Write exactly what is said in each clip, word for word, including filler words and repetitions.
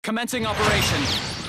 Commencing operation.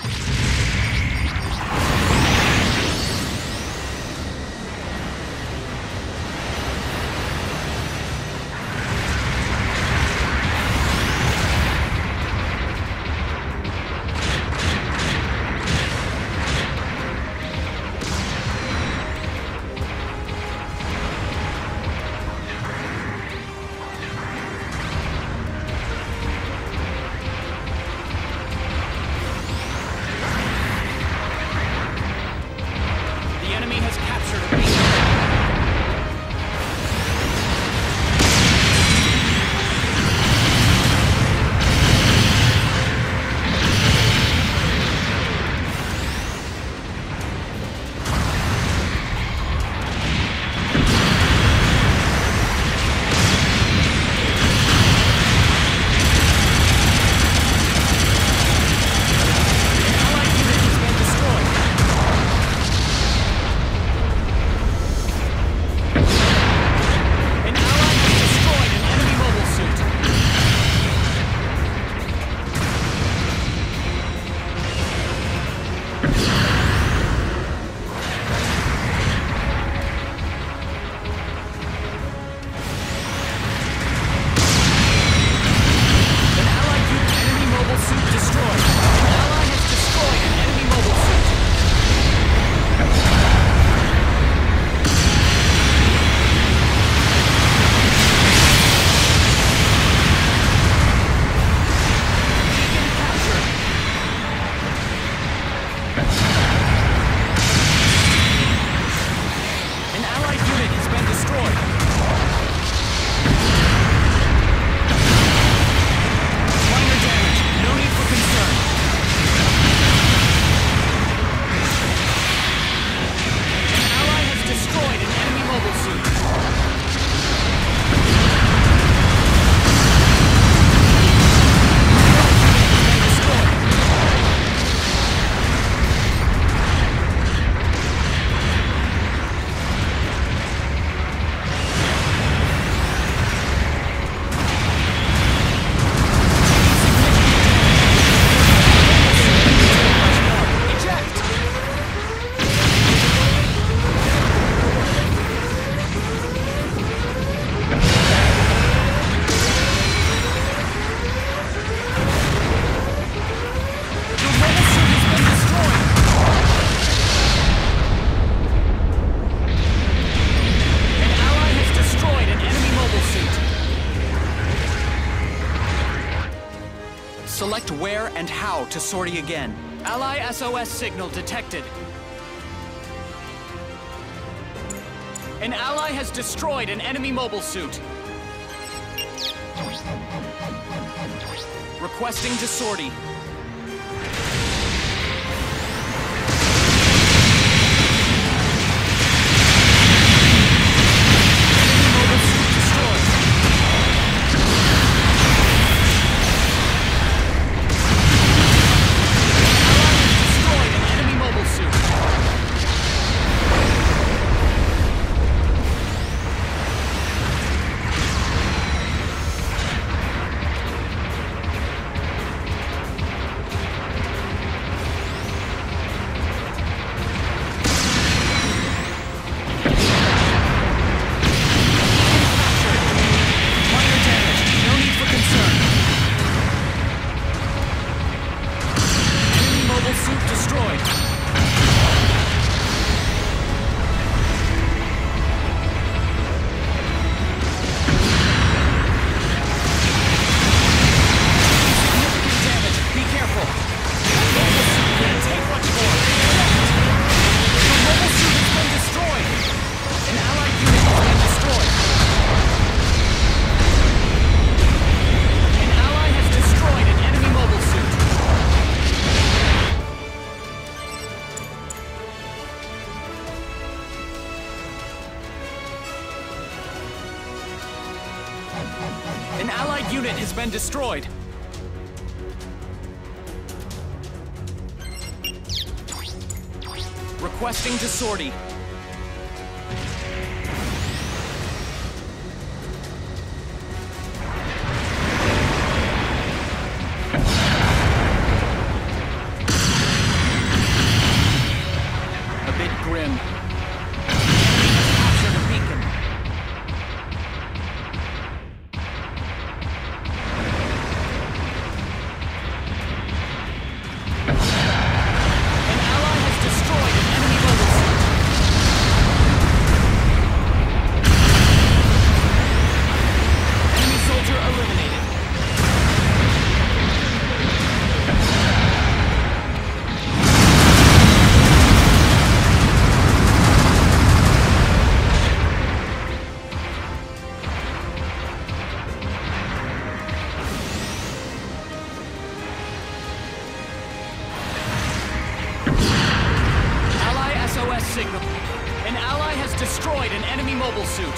Select where and how to sortie again. Ally S O S signal detected. An ally has destroyed an enemy mobile suit. Requesting to sortie. An allied unit has been destroyed. Requesting to sortie. Ally S O S signal. An ally has destroyed an enemy mobile suit.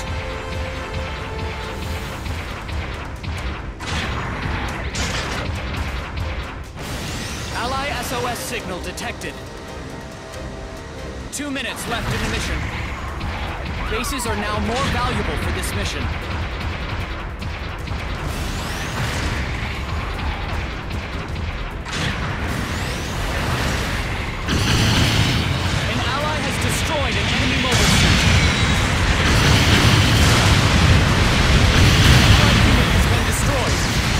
Ally S O S signal detected. Two minutes left in the mission. Bases are now more valuable for this mission. An ally has destroyed an enemy mobile suit. Allied unit has been destroyed.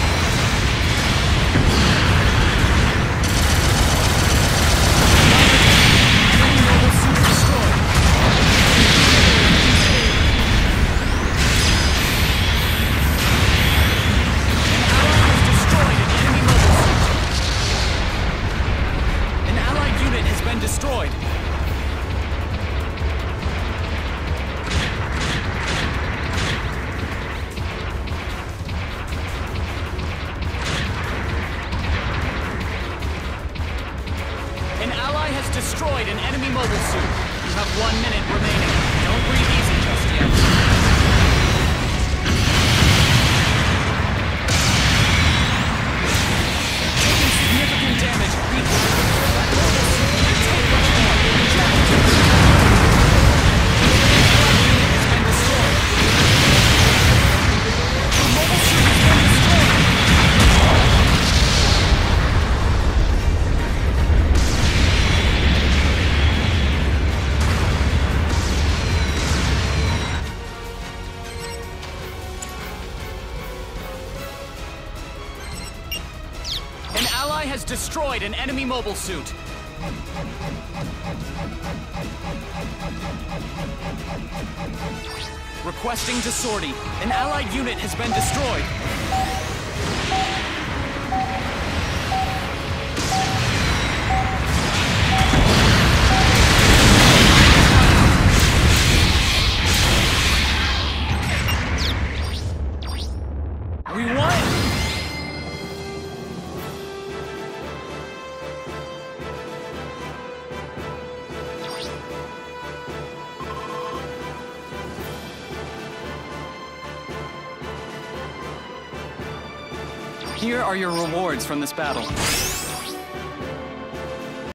Enemy mobile suit destroyed. Destroyed. An ally has destroyed an enemy mobile suit. You have one minute remaining. Don't breathe easy just yet. Taking significant damage. That mobile suit can take much more. Has been destroyed. The mobile suit has been destroyed. An ally has destroyed an enemy mobile suit. Requesting to sortie. An allied unit has been destroyed. We won! Here are your rewards from this battle.